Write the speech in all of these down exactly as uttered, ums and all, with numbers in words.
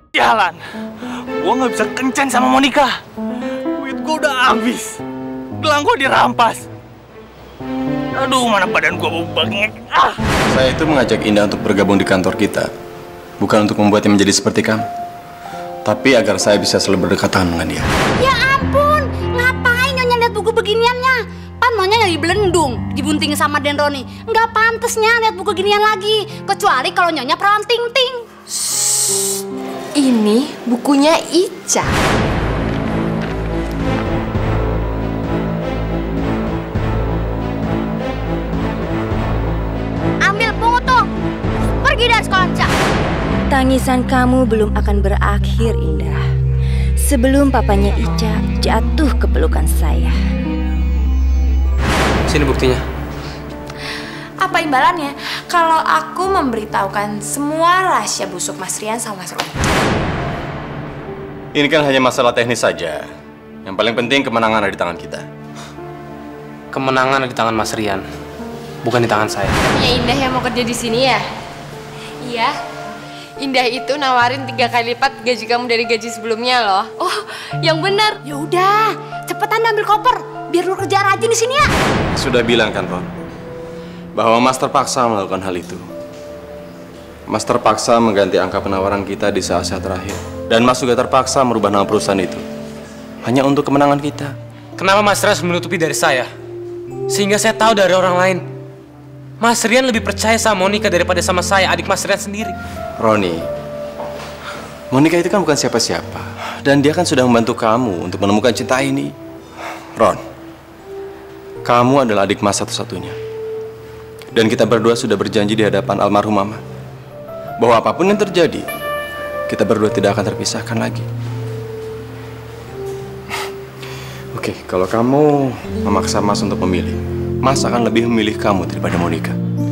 Jalan. Gua nggak bisa kencan sama Monica. Duit gua udah habis. Gelang gua dirampas. Aduh, mana badan gua bau banget. Ah. Saya itu mengajak Indah untuk bergabung di kantor kita. Bukan untuk membuatnya menjadi seperti kamu. Tapi agar saya bisa selalu berdekatan dengan dia. Ya ampun, ngapain Nyonya lihat buku beginiannya? Pan Nyonya jadi belendung, dibunting sama Den Roni. Nggak pantesnya lihat buku ginian lagi. Kecuali kalau Nyonya perawan ting-ting. Ini bukunya Ica. Ambil pungut tuh. Pergi dari sekolah Ica. Tangisan kamu belum akan berakhir, Indah. Sebelum papanya Ica jatuh ke pelukan saya. Sini buktinya. Apa imbalannya kalau aku memberitahukan semua rahasia busuk Mas Rian sama Mas Roni? Ini kan hanya masalah teknis saja. Yang paling penting kemenangan ada di tangan kita. Kemenangan ada di tangan Mas Rian, bukan di tangan saya. Ya Indah yang mau kerja di sini ya? Iya. Indah itu nawarin tiga kali lipat gaji kamu dari gaji sebelumnya loh. Oh, yang benar. Ya udah, cepetan ambil koper biar lu kerja rajin di sini ya. Sudah bilang kan, Ron, bahwa Mas terpaksa melakukan hal itu. Mas terpaksa mengganti angka penawaran kita di saat-saat terakhir. Dan Mas juga terpaksa merubah nama perusahaan itu. Hanya untuk kemenangan kita. Kenapa Mas Rian menutupi dari saya? Sehingga saya tahu dari orang lain. Mas Rian lebih percaya sama Monica daripada sama saya, adik Mas Rian sendiri. Roni, Monica itu kan bukan siapa-siapa. Dan dia kan sudah membantu kamu untuk menemukan cinta ini. Ron, kamu adalah adik Mas satu-satunya. Dan kita berdua sudah berjanji di hadapan almarhum Mama bahwa apapun yang terjadi, kita berdua tidak akan terpisahkan lagi. Oke, kalau kamu memaksa Mas untuk memilih, Mas akan lebih memilih kamu daripada Monica.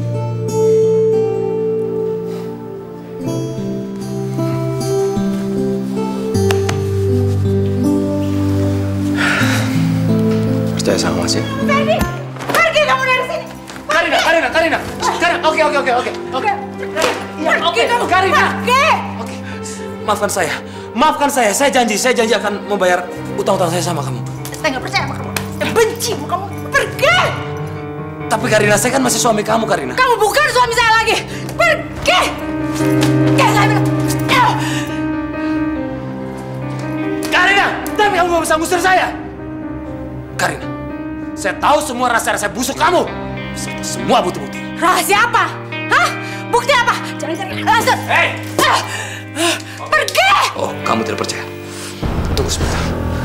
Percaya sama Mas ya? Ferdi, pergi kamu dari sini. Karina, Karina, Karina, Karina, oke, oke, oke, oke, oke. Iya, oke, Karina. Pergi. Oke, maafkan saya, maafkan saya. Saya janji, saya janji akan membayar utang-utang saya sama kamu. Saya nggak percaya sama kamu. Saya benci sama kamu. Pergi. Tapi Karina, saya kan masih suami kamu, Karina. Kamu bukan suami saya lagi. Pergi. Kayak saya bilang. Karina, tapi kamu gak bisa ngusir saya. Karina, saya tahu semua rahasia-rahasia busuk kamu. Serta semua bukti-bukti. Rahasia apa? Hah? Bukti apa? Jangan cari alasan. Hei! Ah. Pergi. Oh, kamu tidak percaya? Tunggu sebentar.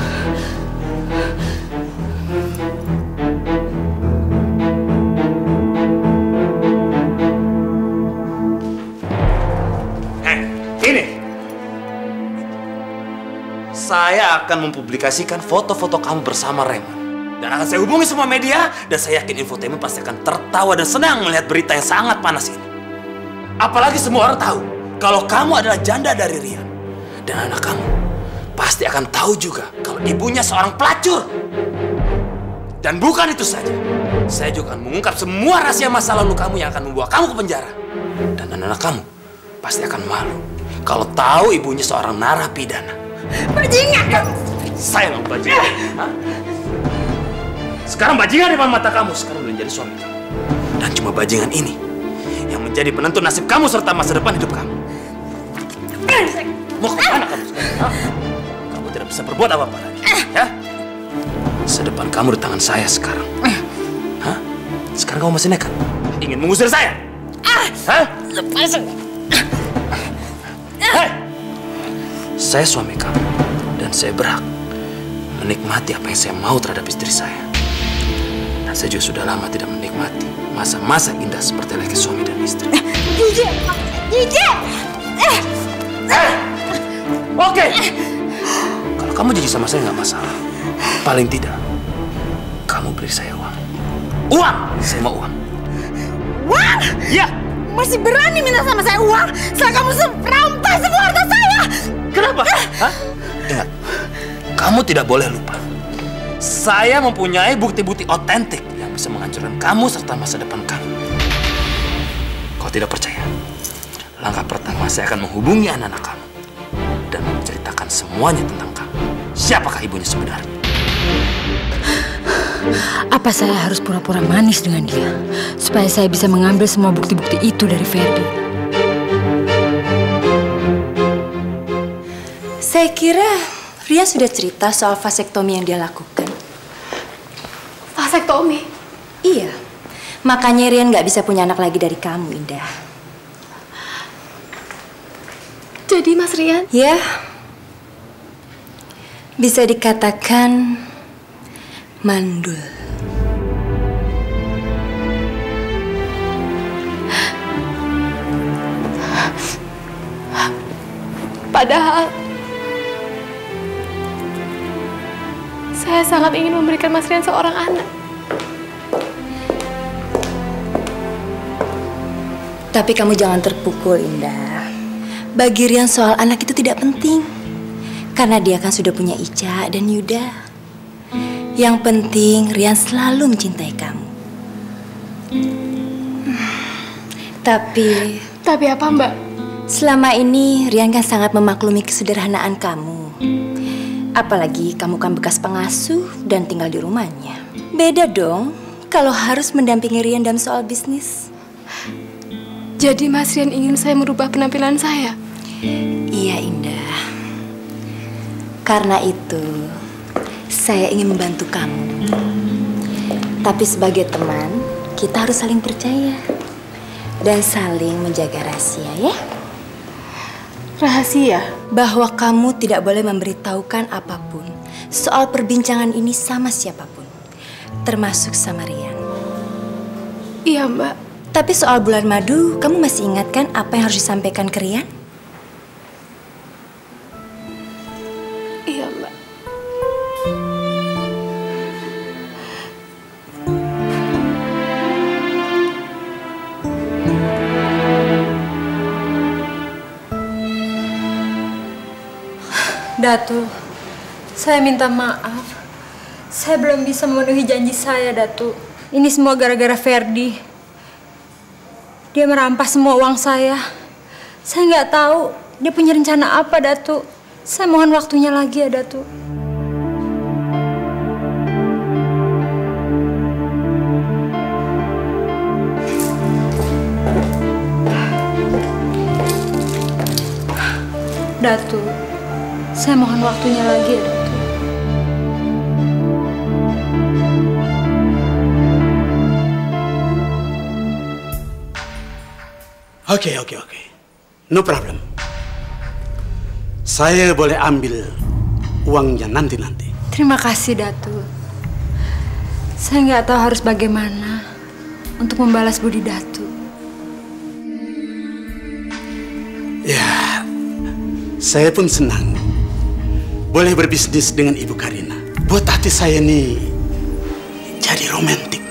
Hei, ini. Saya akan mempublikasikan foto-foto kamu bersama Raymond. Dan akan saya hubungi semua media, dan saya yakin infotainment pasti akan tertawa dan senang melihat berita yang sangat panas ini. Apalagi semua orang tahu kalau kamu adalah janda dari Rian. Dan anak kamu pasti akan tahu juga kalau ibunya seorang pelacur. Dan bukan itu saja, saya juga akan mengungkap semua rahasia masa lalu kamu yang akan membawa kamu ke penjara. Dan anak-anak kamu pasti akan malu kalau tahu ibunya seorang narapidana. Bajingan kamu. Saya mau bajingan. Hah? Sekarang bajingan di depan mata kamu, sekarang udah jadi suami kamu. Dan cuma bajingan ini yang menjadi penentu nasib kamu serta masa depan hidup kamu. Mau kemana kamu sekarang? Hah? Kamu tidak bisa berbuat apa-apa lagi, ya? Masa depan kamu di tangan saya sekarang. Hah? Sekarang kamu masih nekat? Ingin mengusir saya? Hah? Lepasin. Hei! Saya suami kamu, dan saya berhak menikmati apa yang saya mau terhadap istri saya. Dan saya juga sudah lama tidak menikmati masa-masa indah seperti lagi suami dan istri. Jiji, Jiji. Eh, oke. Kalau kamu jadi sama saya nggak masalah. Paling tidak, kamu beri saya uang. Uang, saya mau uang. Uang? Iya. Masih berani minta sama saya uang? Setelah kamu merampas semua harta saya. Kenapa? Hah? Ingat, kamu tidak boleh lupa. Saya mempunyai bukti-bukti otentik yang bisa menghancurkan kamu serta masa depan kamu. Kau tidak percaya? Langkah pertama saya akan menghubungi anak-anak kamu. semuanya tentang kamu. Siapakah ibunya sebenarnya? Apa saya harus pura-pura manis dengan dia supaya saya bisa mengambil semua bukti-bukti itu dari Ferdi? Saya kira Rian sudah cerita soal vasektomi yang dia lakukan. Vasektomi? Iya, makanya Rian nggak bisa punya anak lagi dari kamu, Indah. Jadi Mas Rian? Ya, bisa dikatakan mandul. Padahal saya sangat ingin memberikan Mas Rian seorang anak. Tapi kamu jangan terpukul, Indah. Bagi Rian soal anak itu tidak penting. Karena dia kan sudah punya Ica dan Yuda. Yang penting Rian selalu mencintai kamu. Tapi... Tapi apa, Mbak? Selama ini Rian kan sangat memaklumi kesederhanaan kamu. Apalagi kamu kan bekas pengasuh dan tinggal di rumahnya. Beda dong kalau harus mendampingi Rian dalam soal bisnis. Jadi Mas Rian ingin saya merubah penampilan saya? Iya, Indah. Karena itu saya ingin membantu kamu. Tapi sebagai teman, kita harus saling percaya dan saling menjaga rahasia, ya. Rahasia? Bahwa kamu tidak boleh memberitahukan apapun soal perbincangan ini sama siapapun, termasuk sama Rian. Iya, Mbak. Tapi soal bulan madu, kamu masih ingat kan apa yang harus disampaikan ke Rian? Iya, Mbak. Datu, saya minta maaf. Saya belum bisa memenuhi janji saya, Datu. Ini semua gara-gara Ferdi. Dia merampas semua uang saya. Saya nggak tahu dia punya rencana apa, Datu. Saya mohon waktunya lagi ya, Datu. Datu, saya mohon waktunya lagi ya, Datu. Oke, oke, oke. No problem. Saya boleh ambil uangnya nanti-nanti. Terima kasih, Datu. Saya nggak tahu harus bagaimana untuk membalas budi Datu. Ya, saya pun senang boleh berbisnis dengan Ibu Karina. Buat hati saya nih jadi romantis.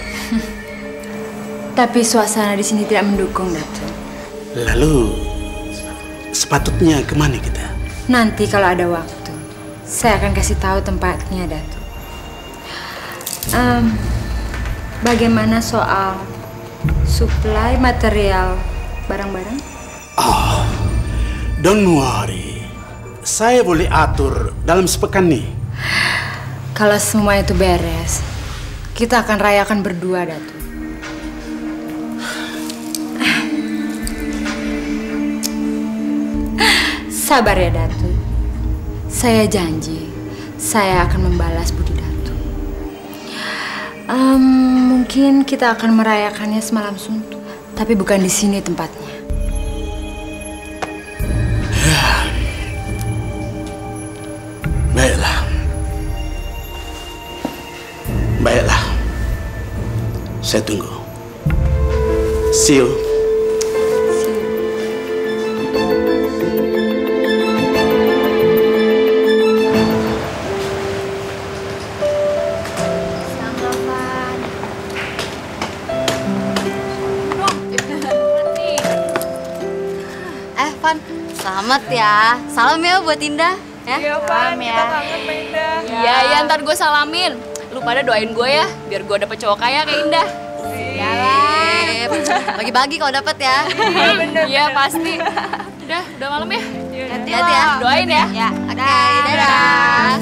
Tapi suasana di sini tidak mendukung, Datu. Lalu sepatutnya kemana kita? Nanti kalau ada waktu, saya akan kasih tahu tempatnya, Datu. Um, bagaimana soal supply material barang-barang? Oh, don't worry. Saya boleh atur dalam sepekan nih. Kalau semua itu beres, kita akan rayakan berdua, Datu. Sabar ya, Datu. Saya janji, saya akan membalas budi Datu. Um, mungkin kita akan merayakannya semalam suntuk, tapi bukan di sini tempatnya. Baiklah. Baiklah. Saya tunggu. See you. Selamat ya. Salam ya buat Indah. Ya? Iya, Pan. Kita kangen sama Indah. Iya, ya ntar gue salamin. Lu pada doain gue ya, biar gue dapet cowok kaya kayak Indah. Sip. Bagi-bagi kalau dapat ya. Iya bener. Iya pasti. Udah, udah malam ya. Hati-hati ya. Doain ya. Ya, oke. Dadah.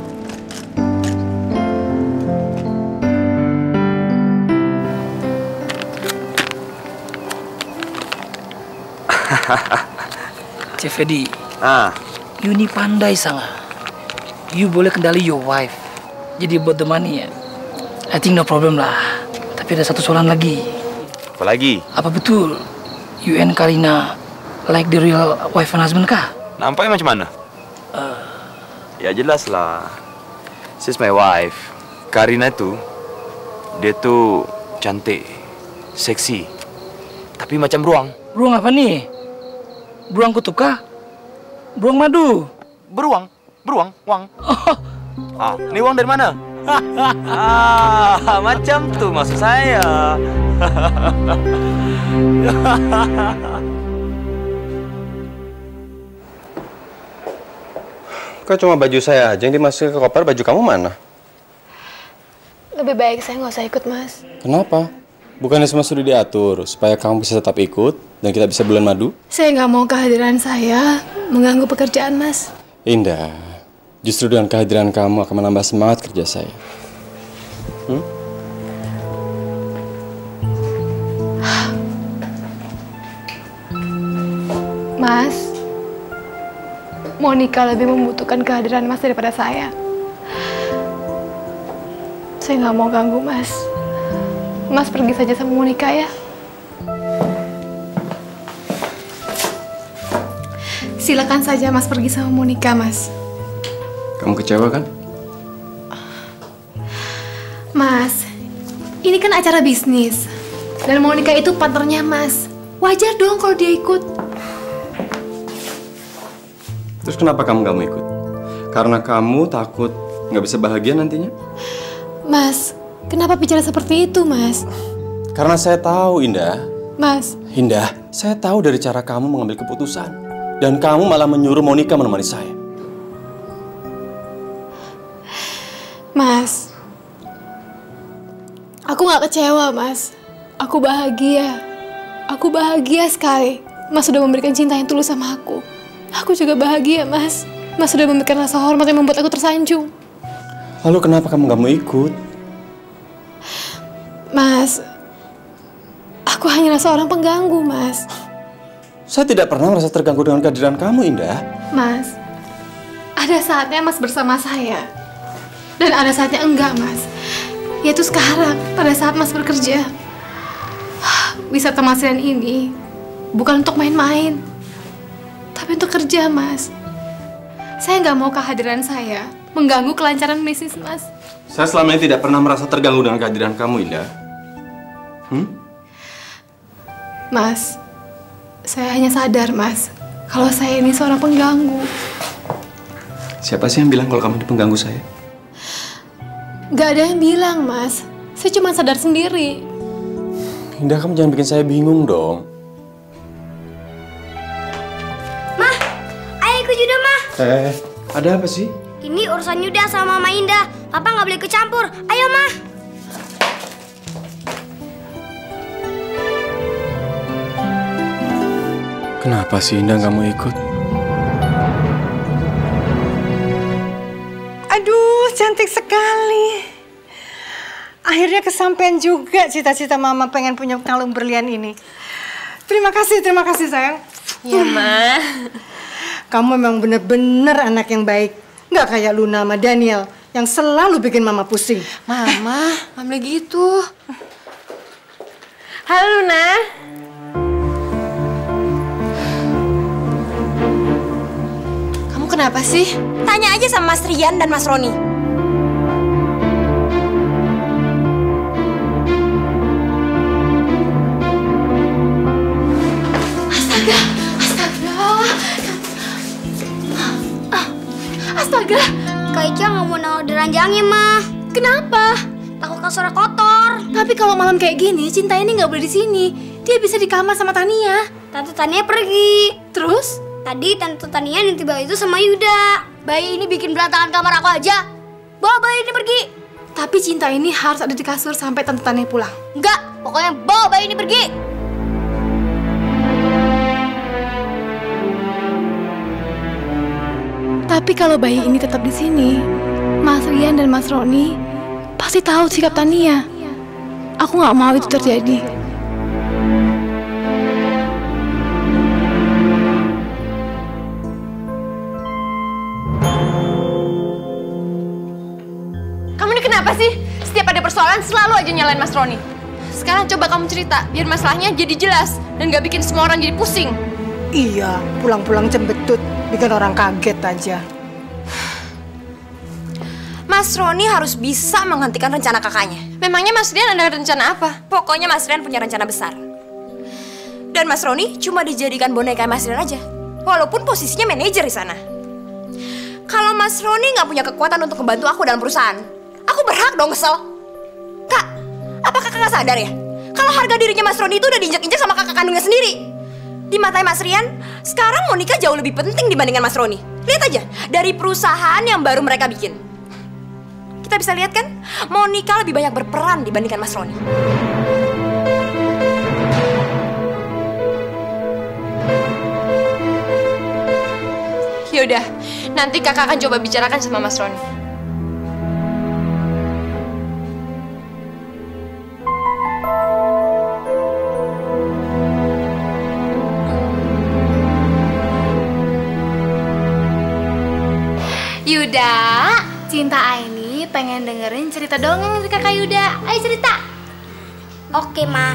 Cik Fedi, Ah, you ni pandai sangat. You boleh kendali your wife. Jadi buat the money ya, I think no problem lah. Tapi ada satu soalan lagi. apa lagi? Apa betul you and Karina like the real wife and husband kah? Nampaknya macam mana? Uh, Ya jelas lah. She's my wife. Karina tuh, dia tuh cantik, seksi, tapi macam beruang. beruang apa nih? Beruang kutub kah? Beruang madu? Beruang, beruang, wang. Oh, Ah, ini uang dari mana? Ah, macam tuh maksud saya. Kok cuma baju saya aja yang dimasukin ke koper, baju kamu mana? Lebih baik saya nggak usah ikut, Mas. Kenapa? Bukannya semua sudah diatur supaya kamu bisa tetap ikut dan kita bisa bulan madu? Saya nggak mau kehadiran saya mengganggu pekerjaan, Mas. Indah, justru dengan kehadiran kamu akan menambah semangat kerja saya. Hmm? Mas, Monica lebih membutuhkan kehadiran Mas daripada saya. Saya nggak mau ganggu, Mas. Mas pergi saja sama Monica ya. Silakan saja Mas pergi sama Monica, Mas. Kamu kecewa kan? Mas, ini kan acara bisnis. Dan Monica itu partnernya Mas. Wajar dong kalau dia ikut. Terus kenapa kamu gak mau ikut? Karena kamu takut nggak bisa bahagia nantinya? Mas, kenapa bicara seperti itu, Mas? Karena saya tahu, Indah. Mas, Indah, saya tahu dari cara kamu mengambil keputusan. Dan kamu malah menyuruh Monica menemani saya. Mas, aku nggak kecewa, Mas. Aku bahagia. Aku bahagia sekali. Mas sudah memberikan cinta yang tulus sama aku. Aku juga bahagia, Mas. Mas sudah memberikan rasa hormat yang membuat aku tersanjung. Lalu kenapa kamu gak mau ikut? Mas, aku hanyalah seorang pengganggu, Mas. Saya tidak pernah merasa terganggu dengan kehadiran kamu, Indah. Mas, ada saatnya Mas bersama saya. Dan ada saatnya enggak, Mas. Yaitu sekarang, pada saat Mas bekerja. Wisata Masiran ini bukan untuk main-main, tapi untuk kerja, Mas. Saya nggak mau kehadiran saya mengganggu kelancaran bisnis, Mas. Saya selama ini tidak pernah merasa terganggu dengan kehadiran kamu, Indah. Hmm? Mas, saya hanya sadar, Mas, kalau saya ini seorang pengganggu. Siapa sih yang bilang kalau kamu ini pengganggu saya? Gak ada yang bilang, Mas. Saya cuma sadar sendiri. Indah, kamu jangan bikin saya bingung dong. Mah, ayo ikut Yuda, Mah. Eh, ada apa sih? Ini urusan Yuda sama Mama Indah. Papa nggak boleh ikut campur. Ayo, Mah. Kenapa sih Indah nggak mau ikut? Aduh, cantik sekali. Akhirnya kesampaian juga cita-cita Mama pengen punya kalung berlian ini. Terima kasih, terima kasih sayang. Iya, Ma. Kamu memang bener-bener anak yang baik. Nggak kayak Luna sama Daniel yang selalu bikin Mama pusing. Mama, nggak boleh gitu. Halo, Luna. Kamu kenapa sih? Tanya aja sama Mas Rian dan Mas Roni. Astaga, astaga. Astaga. Kak Ica nggak mau naruh diranjangnya, Mah. Kenapa? Takut kasurnya kotor. Tapi kalau malam kayak gini, Cinta ini nggak boleh di sini. Dia bisa di kamar sama Tania. Tante Tania pergi. Terus? Tadi Tante Tania nitip bayi itu sama Yuda. Bayi ini bikin berantakan kamar aku aja. Bawa bayi ini pergi. Tapi cinta ini harus ada di kasur sampai Tante Tania pulang. Enggak, pokoknya bawa bayi ini pergi. Tapi kalau bayi ini tetap di sini, Mas Rian dan Mas Roni pasti tahu sikap Tania. Aku nggak mau itu terjadi. Kamu ini kenapa sih? Setiap ada persoalan selalu aja nyalain Mas Roni. Sekarang coba kamu cerita, biar masalahnya jadi jelas dan nggak bikin semua orang jadi pusing. Iya, pulang-pulang cembetut, bikin orang kaget aja. Mas Roni harus bisa menghentikan rencana kakaknya. Memangnya Mas Rian ada rencana apa? Pokoknya Mas Rian punya rencana besar. Dan Mas Roni cuma dijadikan boneka Mas Rian aja. Walaupun posisinya manajer di sana. Kalau Mas Roni nggak punya kekuatan untuk membantu aku dalam perusahaan, aku berhak dong kesel. Kak, apakah kakak nggak sadar ya? Kalau harga dirinya Mas Roni itu udah diinjak-injak sama kakak kandungnya sendiri. Di mata Mas Rian, sekarang Monica jauh lebih penting dibandingkan Mas Roni. Lihat aja, dari perusahaan yang baru mereka bikin. Kita bisa lihat kan, Monica lebih banyak berperan dibandingkan Mas Roni. Yaudah, nanti kakak akan coba bicarakan sama Mas Roni. Yuda, Cinta Aini pengen dengerin cerita dongeng dari kakak Yuda. Ayo cerita. Oke, Ma.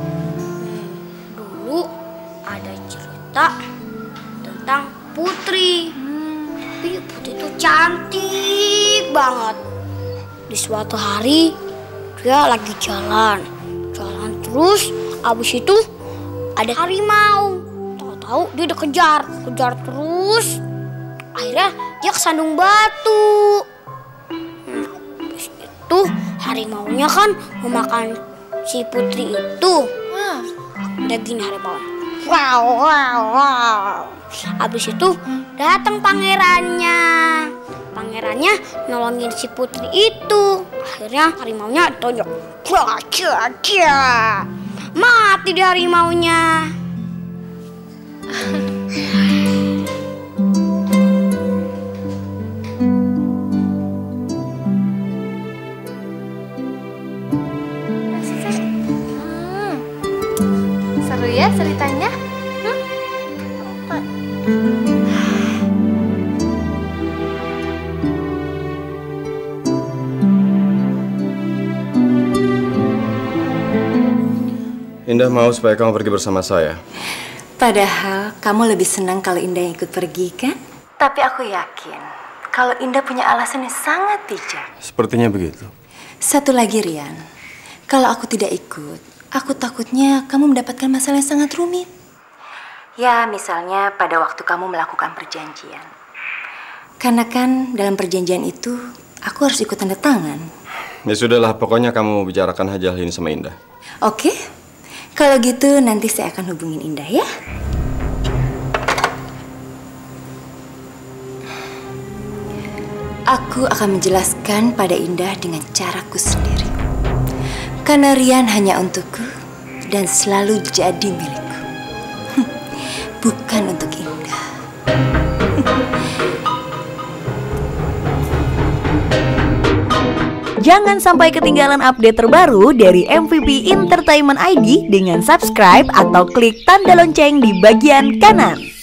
Dulu ada cerita tentang Putri. Tapi Putri itu cantik banget. Di suatu hari dia lagi jalan, jalan terus. Abis itu ada harimau. Tahu-tahu dia dikejar, kejar terus. Akhirnya dia kesandung batu. Nah, habis itu harimaunya kan memakan si Putri itu. Udah gini harimau. Wow, wow, wow. Habis itu datang pangerannya. Pangerannya nolongin si Putri itu. Akhirnya harimaunya ditonjok. Cia, cia, cia. Mati di harimaunya. Seru ya ceritanya? Hmm? Indah mau supaya kamu pergi bersama saya. Padahal kamu lebih senang kalau Indah ikut pergi, kan? Tapi aku yakin kalau Indah punya alasan yang sangat bijak. Sepertinya begitu. Satu lagi, Rian. Kalau aku tidak ikut, aku takutnya kamu mendapatkan masalah yang sangat rumit. Ya, misalnya pada waktu kamu melakukan perjanjian. Karena kan dalam perjanjian itu, aku harus ikut tanda tangan. Ya sudahlah, pokoknya kamu bicarakan aja hal ini sama Indah. Oke, kalau gitu nanti saya akan hubungin Indah ya. Aku akan menjelaskan pada Indah dengan caraku sendiri. Karena Rian hanya untukku dan selalu jadi milikku. Bukan untuk Indah. Jangan sampai ketinggalan update terbaru dari M V P Entertainment I D dengan subscribe atau klik tanda lonceng di bagian kanan.